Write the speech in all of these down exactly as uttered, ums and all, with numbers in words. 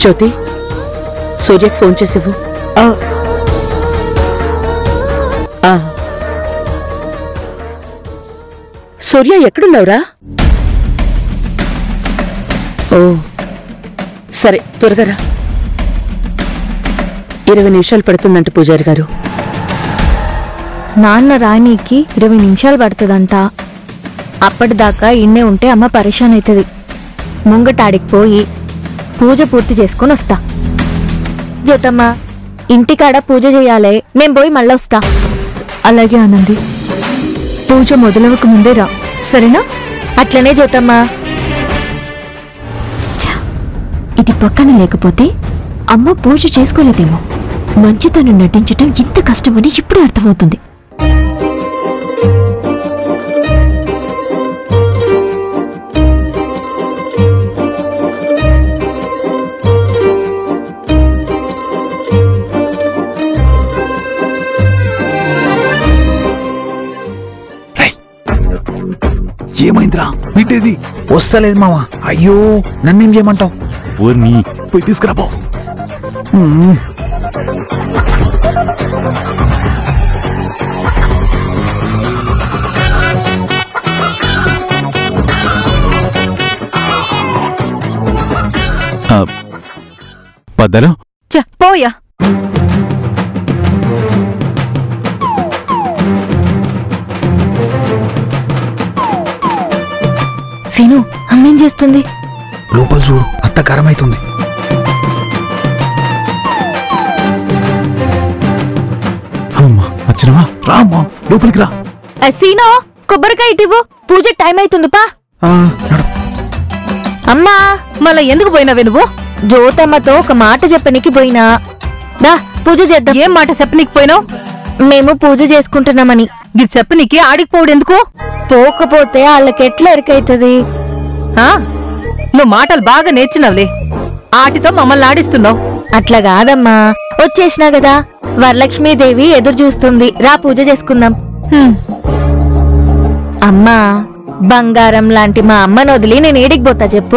జ్యోతి, సూర్యకి phone చేసివ్వు. సూర్య ఎక్కడున్నావురా? ఓ సరే, త్వరగా రా. ఇరవై నిమిషాలు పడుతుందంట పూజారి గారు. నాన్న రాణికి ఇరవై నిమిషాలు పడుతుందంట. అప్పటిదాకా ఇన్నే ఉంటే అమ్మ పరేషాన్ అవుతుంది. ముంగటాడికి పోయి పూజ పూర్తి చేసుకొని వస్తా. జ్యోతమ్మ, ఇంటికాడ పూజ చేయాలే, నేను పోయి మళ్ళా వస్తా. అలాగే ఆనంది, పూజ మొదలవక ముందే రా, సరేనా? అట్లనే జ్యోతమ్మ. ఇది పక్కన లేకపోతే అమ్మ పూజ చేసుకోలేదేమో. మంచితనం నటించటం ఇంత కష్టమని ఇప్పుడే అర్థమవుతుంది. ఏమైందిరా? వీటేది వస్తలేదు మావా. అయ్యో, నన్నేం చేయమంటావు? పోయి తీసుకురాపో. పద్దలో పోయా. సీను, అమ్మేం చేస్తుంది? లోపల చూడు, అత్త కారమైతుంది. అమ్మా వచ్చినవా? రామ్మా, లోపలికి రా. సీనో, కొబ్బరికాయ ఇటివ్వు, పూజ టైం అవుతుంది. పా. అమ్మా, మళ్ళా ఎందుకు పోయినావే నువ్వు? జ్యోతమ్మతో ఒక మాట చెప్పనీకి పోయినా. దా పూజ చేద్దాం. ఏం మాట చెప్పనీకి పోయినావు? మేము పూజ చేసుకుంటున్నామని. ఇది చెప్పనీకి ఆడికి పోవడం ఎందుకు? పోకపోతే వాళ్ళకెట్లా ఎరికైతుంది? నువ్వు మాటలు బాగా నేర్చినవులే, ఆటితో మమ్మల్ని ఆడిస్తున్నావు. అట్లా కాదమ్మా, వచ్చేసినా కదా, వరలక్ష్మీదేవి ఎదురు చూస్తుంది, రా పూజ చేసుకుందాం. అమ్మా, బంగారం లాంటి మా అమ్మను వదిలి నేను ఏడికి పోతా చెప్పు?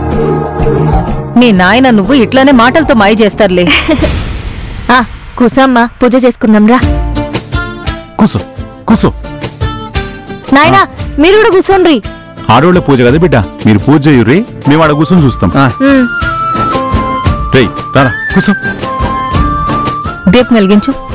నీ నాయన నువ్వు ఇట్లానే మాటలతో మాయ చేస్తారులే. ఆ కూసమ్మా, పూజ చేసుకుందాం రా. కూసో కూసో. నాయనా, మీరు కూడా కూసోండ్రి. ఆడోళ్ళ పూజ కదా బిడ్డ, మీరు పూజ చేయుర్రి, మేము ఆడ కూర్చొని చూస్తాం. రేయ్ రారా, కూసో. దీపం వెలిగించు.